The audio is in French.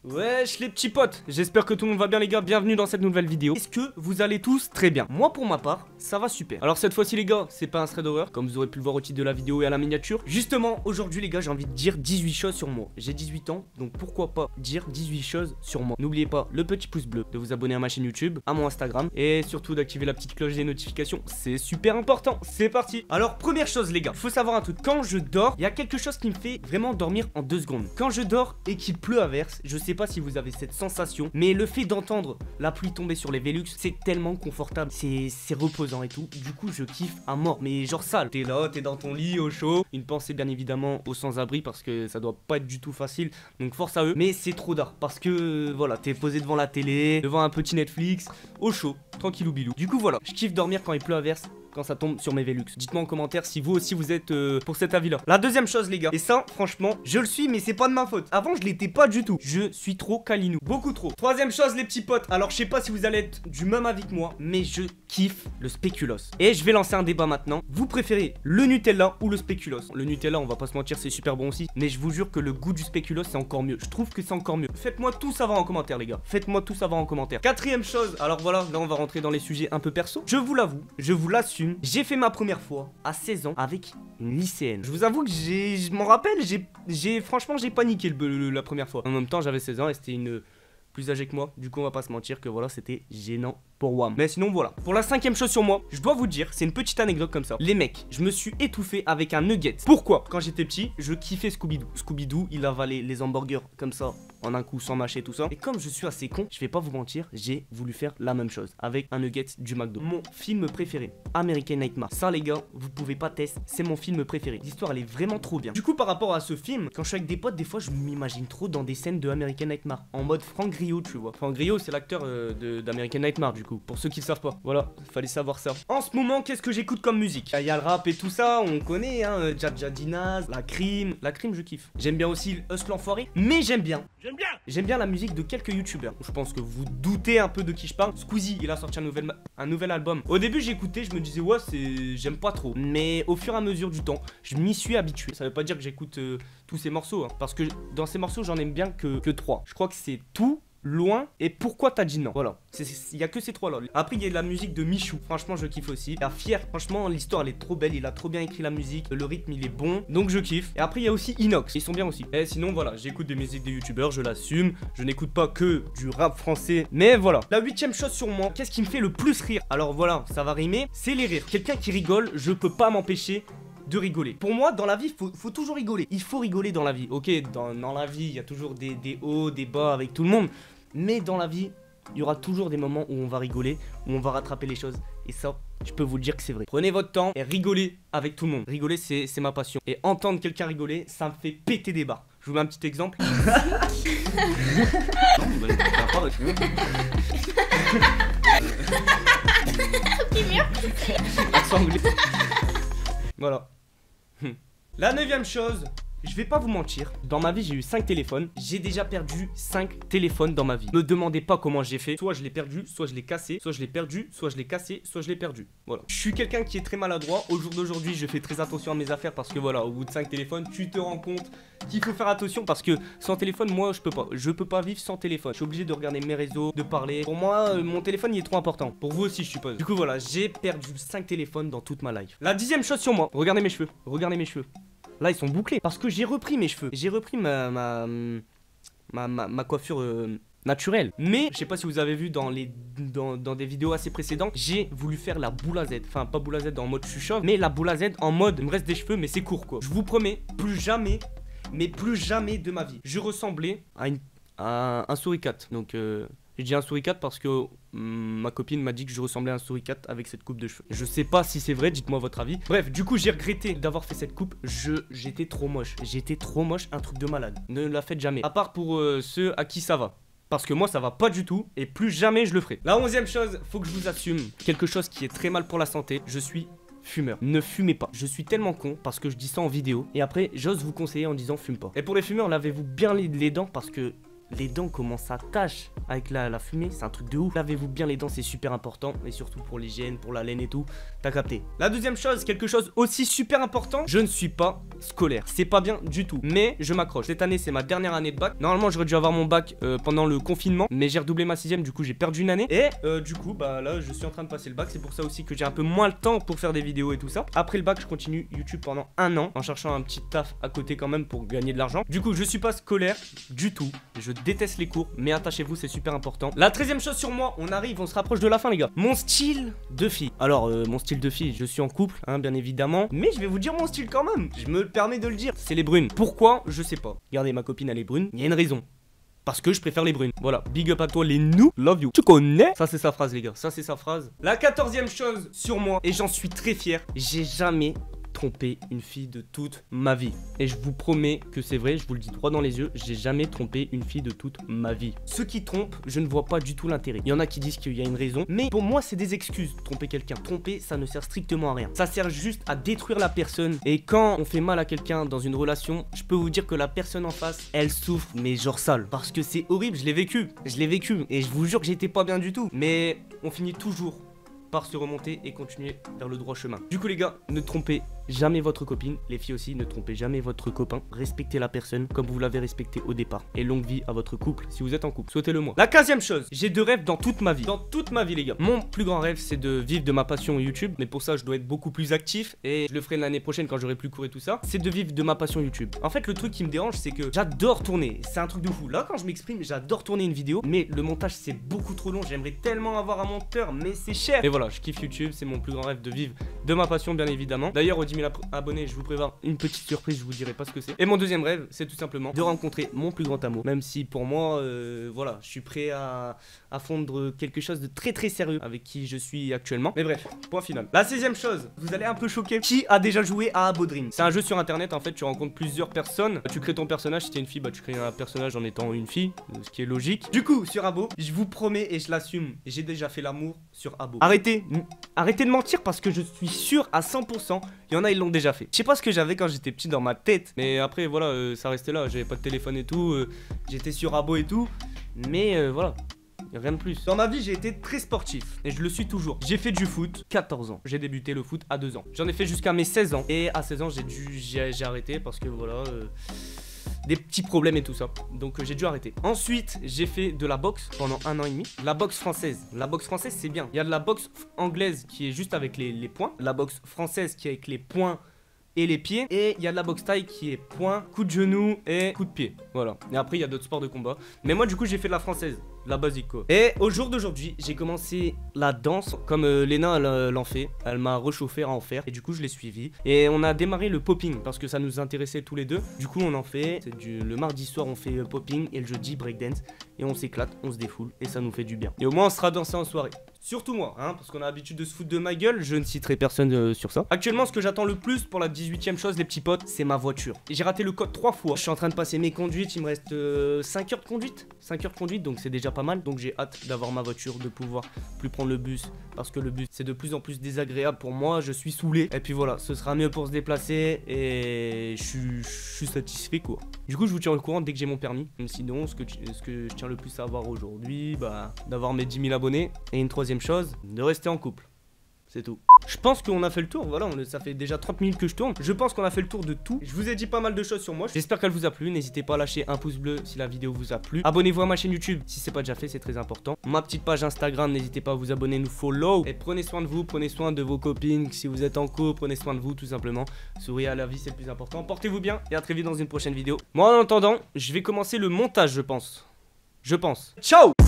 Wesh les petits potes, j'espère que tout le monde va bien les gars, bienvenue dans cette nouvelle vidéo. Est-ce que vous allez tous très bien? Moi pour ma part, ça va super. Alors cette fois-ci les gars, c'est pas un thread d'horreur, comme vous aurez pu le voir au titre de la vidéo et à la miniature. Justement, aujourd'hui les gars, j'ai envie de dire 18 choses sur moi. J'ai 18 ans, donc pourquoi pas dire 18 choses sur moi. N'oubliez pas le petit pouce bleu, de vous abonner à ma chaîne YouTube, à mon Instagram, et surtout d'activer la petite cloche des notifications, c'est super important. C'est parti. Alors première chose les gars, faut savoir un truc, quand je dors, il y a quelque chose qui me fait vraiment dormir en 2 secondes. Quand je dors et qu'il pleut à verse, je sais pas si vous avez cette sensation, mais le fait d'entendre la pluie tomber sur les Velux, c'est tellement confortable, c'est reposant et tout. Du coup je kiffe à mort, mais genre sale. T'es là, t'es dans ton lit au chaud. Une pensée bien évidemment aux sans-abri parce que ça doit pas être du tout facile, donc force à eux. Mais c'est trop d'art parce que voilà, t'es posé devant la télé, devant un petit Netflix, au chaud, tranquillou bilou. Du coup voilà, je kiffe dormir quand il pleut à verse, quand ça tombe sur mes Velux. Dites-moi en commentaire si vous aussi vous êtes pour cet avis là. La deuxième chose les gars, et ça franchement je le suis mais c'est pas de ma faute. Avant je l'étais pas du tout, je suis trop calinou, beaucoup trop. Troisième chose les petits potes, alors je sais pas si vous allez être du même avis que moi, mais je kiffe le spéculoos. Et je vais lancer un débat maintenant, vous préférez le Nutella ou le spéculoos? Le Nutella on va pas se mentir c'est super bon aussi, mais je vous jure que le goût du spéculoos c'est encore mieux. Je trouve que c'est encore mieux. Faites-moi tout savoir en commentaire les gars, faites-moi tout savoir en commentaire. Quatrième chose, alors voilà, là on va rentrer dans les sujets un peu perso. Je vous l'avoue, je vous l'assume, j'ai fait ma première fois à 16 ans avec une lycéenne. Je vous avoue que je m'en rappelle, franchement j'ai paniqué la première fois. En même temps j'avais 16 ans et c'était une plus âgée que moi. Du coup on va pas se mentir que voilà c'était gênant pour WAM. Mais sinon voilà. Pour la cinquième chose sur moi, je dois vous dire, c'est une petite anecdote comme ça. Les mecs, je me suis étouffé avec un nugget. Pourquoi? Quand j'étais petit, je kiffais Scooby-Doo. Scooby-Doo, il avalait les hamburgers comme ça, en un coup sans mâcher tout ça. Et comme je suis assez con, je vais pas vous mentir, j'ai voulu faire la même chose avec un nugget du McDo. Mon film préféré, American Nightmare. Ça les gars, vous pouvez pas tester, c'est mon film préféré. L'histoire elle est vraiment trop bien. Du coup par rapport à ce film, quand je suis avec des potes, des fois je m'imagine trop dans des scènes de American Nightmare. En mode Franck Grillo, tu vois. Franck Grillo c'est l'acteur d'American Nightmare du coup. Pour ceux qui le savent pas, voilà, fallait savoir ça. En ce moment, qu'est-ce que j'écoute comme musique? Il y a le rap et tout ça, on connaît, hein, Jaja Dinaz, la crime je kiffe. J'aime bien aussi Hustle l'enfoiré, mais j'aime bien la musique de quelques youtubeurs. Je pense que vous doutez un peu de qui je parle. Squeezie, il a sorti un nouvel album. Au début, j'écoutais, je me disais, ouais, j'aime pas trop. Mais au fur et à mesure du temps, je m'y suis habitué. Ça veut pas dire que j'écoute tous ces morceaux, hein, parce que dans ces morceaux, j'en aime bien que 3. Je crois que c'est Tout, Loin et Pourquoi t'as dit non. Voilà, il y a que ces 3 là. Après il y a de la musique de Michou, franchement je kiffe aussi. La Fier, franchement l'histoire elle est trop belle, il a trop bien écrit la musique, le rythme il est bon, donc je kiffe. Et après il y a aussi Inox, ils sont bien aussi. Et sinon voilà, j'écoute des musiques des youtubeurs, je l'assume. Je n'écoute pas que du rap français, mais voilà. La 8ème chose sur moi, qu'est-ce qui me fait le plus rire? Alors voilà, ça va rimer, c'est les rires. Quelqu'un qui rigole, je peux pas m'empêcher de rigoler. Pour moi, dans la vie, faut toujours rigoler. Il faut rigoler dans la vie. Ok, dans la vie, il y a toujours des hauts, des bas avec tout le monde. Mais dans la vie, il y aura toujours des moments où on va rigoler, où on va rattraper les choses. Et ça, je peux vous le dire que c'est vrai. Prenez votre temps et rigolez avec tout le monde. Rigoler, c'est ma passion. Et entendre quelqu'un rigoler, ça me fait péter des barres. Je vous mets un petit exemple. Accent anglais. Voilà. La 9ème chose, je vais pas vous mentir, dans ma vie j'ai eu 5 téléphones. J'ai déjà perdu 5 téléphones dans ma vie. Ne me demandez pas comment j'ai fait. Soit je l'ai perdu, soit je l'ai cassé, soit je l'ai perdu, soit je l'ai cassé, soit je l'ai perdu. Voilà. Je suis quelqu'un qui est très maladroit. Au jour d'aujourd'hui je fais très attention à mes affaires parce que voilà, au bout de 5 téléphones tu te rends compte qu'il faut faire attention. Parce que sans téléphone moi je peux pas vivre sans téléphone. Je suis obligé de regarder mes réseaux, de parler. Pour moi mon téléphone il est trop important. Pour vous aussi je suppose. Du coup voilà, j'ai perdu 5 téléphones dans toute ma life. La 10ème chose sur moi, regardez mes cheveux. Regardez mes cheveux. Là ils sont bouclés parce que j'ai repris mes cheveux. J'ai repris ma coiffure naturelle. Mais je sais pas si vous avez vu dans des vidéos assez précédentes, j'ai voulu faire la boule à Z. Enfin pas boule à Z en mode je suis chauve, mais la boule à Z en mode il me reste des cheveux mais c'est court quoi. Je vous promets, plus jamais, mais plus jamais de ma vie je ressemblais à un souricate. Donc j'ai dit un souricate parce que ma copine m'a dit que je ressemblais à un souricate avec cette coupe de cheveux. Je sais pas si c'est vrai, dites-moi votre avis. Bref, du coup j'ai regretté d'avoir fait cette coupe. J'étais trop moche. J'étais trop moche, un truc de malade. Ne la faites jamais. À part pour ceux à qui ça va. Parce que moi ça va pas du tout et plus jamais je le ferai. La 11ème chose, faut que je vous assume quelque chose qui est très mal pour la santé. Je suis fumeur. Ne fumez pas. Je suis tellement con parce que je dis ça en vidéo et après j'ose vous conseiller en disant fume pas. Et pour les fumeurs, lavez-vous bien les dents parce que les dents commencent à tâcher avec la fumée, c'est un truc de ouf. Lavez-vous bien les dents, c'est super important, et surtout pour l'hygiène, pour la laine et tout, t'as capté. La deuxième chose, quelque chose aussi super important, je ne suis pas scolaire, c'est pas bien du tout, mais je m'accroche. Cette année, c'est ma dernière année de bac. Normalement, j'aurais dû avoir mon bac pendant le confinement, mais j'ai redoublé ma 6ème, du coup, j'ai perdu une année. Et du coup, bah là, je suis en train de passer le bac, c'est pour ça aussi que j'ai un peu moins le temps pour faire des vidéos et tout ça. Après le bac, je continue YouTube pendant un an, en cherchant un petit taf à côté quand même pour gagner de l'argent. Du coup, je suis pas scolaire du tout, je déteste les cours, mais attachez-vous, c'est super important. La 13e chose sur moi, on arrive, on se rapproche de la fin les gars. Mon style de fille. Alors mon style de fille, je suis en couple hein, bien évidemment, mais je vais vous dire mon style quand même. Je me permets de le dire, c'est les brunes. Pourquoi? Je sais pas. Regardez, ma copine elle est brune, il y a une raison. Parce que je préfère les brunes. Voilà, big up à toi les nous, love you. Tu connais? Ça c'est sa phrase les gars, ça c'est sa phrase. La 14e chose sur moi, et j'en suis très fier, j'ai jamais trompé une fille de toute ma vie. Et je vous promets que c'est vrai, je vous le dis droit dans les yeux, j'ai jamais trompé une fille de toute ma vie. Ceux qui trompent, je ne vois pas du tout l'intérêt. Il y en a qui disent qu'il y a une raison, mais pour moi c'est des excuses, tromper quelqu'un. Tromper, ça ne sert strictement à rien. Ça sert juste à détruire la personne. Et quand on fait mal à quelqu'un dans une relation, je peux vous dire que la personne en face, elle souffre, mais genre sale. Parce que c'est horrible, je l'ai vécu. Et je vous jure que j'étais pas bien du tout. Mais on finit toujours par se remonter et continuer vers le droit chemin. Du coup les gars, ne trompez jamais votre copine, les filles aussi, ne trompez jamais votre copain, respectez la personne comme vous l'avez respecté au départ. Et longue vie à votre couple, si vous êtes en couple, souhaitez-le moi. La 15e chose, j'ai 2 rêves dans toute ma vie. Dans toute ma vie les gars. Mon plus grand rêve c'est de vivre de ma passion YouTube, mais pour ça je dois être beaucoup plus actif et je le ferai l'année prochaine quand j'aurai plus cours et tout ça. C'est de vivre de ma passion YouTube. En fait le truc qui me dérange c'est que j'adore tourner, c'est un truc de fou. Là quand je m'exprime, j'adore tourner une vidéo, mais le montage c'est beaucoup trop long, j'aimerais tellement avoir un monteur, mais c'est cher. Et voilà, je kiffe YouTube, c'est mon plus grand rêve de vivre de ma passion bien évidemment. D'ailleurs aux 10 000 abonnés, je vous prépare une petite surprise, je vous dirai pas ce que c'est. Et mon deuxième rêve, c'est tout simplement de rencontrer mon plus grand amour. Même si pour moi, voilà, je suis prêt à fondre quelque chose de très très sérieux avec qui je suis actuellement. Mais bref, point final. La 16e chose, vous allez un peu choquer. Qui a déjà joué à Abo Dream? C'est un jeu sur internet, en fait, tu rencontres plusieurs personnes. Tu crées ton personnage, si t'es une fille, bah tu crées un personnage en étant une fille, ce qui est logique. Du coup, sur Abo, je vous promets et je l'assume, j'ai déjà fait l'amour sur Abo. Arrêtez de mentir parce que je suis sûr à 100%, il y en a ils l'ont déjà fait. Je sais pas ce que j'avais quand j'étais petit dans ma tête, mais après voilà, ça restait là, j'avais pas de téléphone et tout, j'étais sur Abo et tout, mais voilà. Rien de plus. Dans ma vie, j'ai été très sportif et je le suis toujours. J'ai fait du foot 14 ans. J'ai débuté le foot à 2 ans. J'en ai fait jusqu'à mes 16 ans. Et à 16 ans, j'ai arrêté parce que voilà, des petits problèmes et tout ça. Donc j'ai dû arrêter. Ensuite, j'ai fait de la boxe pendant 1 an et demi. La boxe française. La boxe française, c'est bien. Il y a de la boxe anglaise qui est juste avec les poings. La boxe française qui est avec les poings et les pieds. Et il y a de la boxe thaï qui est poing, coup de genou et coup de pied. Voilà. Et après, il y a d'autres sports de combat. Mais moi, du coup, j'ai fait de la française. La basique quoi. Et au jour d'aujourd'hui, j'ai commencé la danse comme Léna l'en fait. Elle m'a réchauffé à en faire. Et du coup, je l'ai suivi. Et on a démarré le popping parce que ça nous intéressait tous les deux. Du coup, on en fait. Le mardi soir, on fait popping et le jeudi breakdance. Et on s'éclate, on se défoule. Et ça nous fait du bien. Et au moins, on sera dansé en soirée. Surtout moi, hein, parce qu'on a l'habitude de se foutre de ma gueule. Je ne citerai personne sur ça. Actuellement, ce que j'attends le plus pour la 18e chose, les petits potes, c'est ma voiture. Et j'ai raté le code 3 fois. Je suis en train de passer mes conduites. Il me reste 5 heures de conduite. 5 heures de conduite, donc c'est déjà pas mal. Donc j'ai hâte d'avoir ma voiture, de pouvoir plus prendre le bus. Parce que le bus, c'est de plus en plus désagréable pour moi. Je suis saoulé. Et puis voilà, ce sera mieux pour se déplacer. Et je suis satisfait quoi. Du coup, je vous tiens au courant dès que j'ai mon permis. Sinon, ce que je tiens le plus à avoir aujourd'hui, bah, d'avoir mes 10 000 abonnés. Et une troisième chose, de rester en couple. C'est tout. Je pense qu'on a fait le tour, voilà, ça fait déjà 30 minutes que je tourne. Je pense qu'on a fait le tour de tout. Je vous ai dit pas mal de choses sur moi. J'espère qu'elle vous a plu. N'hésitez pas à lâcher un pouce bleu si la vidéo vous a plu. Abonnez-vous à ma chaîne YouTube si c'est pas déjà fait, c'est très important. Ma petite page Instagram, n'hésitez pas à vous abonner, nous follow. Et prenez soin de vous, prenez soin de vos copines. Si vous êtes en couple, prenez soin de vous tout simplement. Souriez à la vie, c'est le plus important. Portez-vous bien et à très vite dans une prochaine vidéo. Moi en attendant, je vais commencer le montage, je pense. Ciao!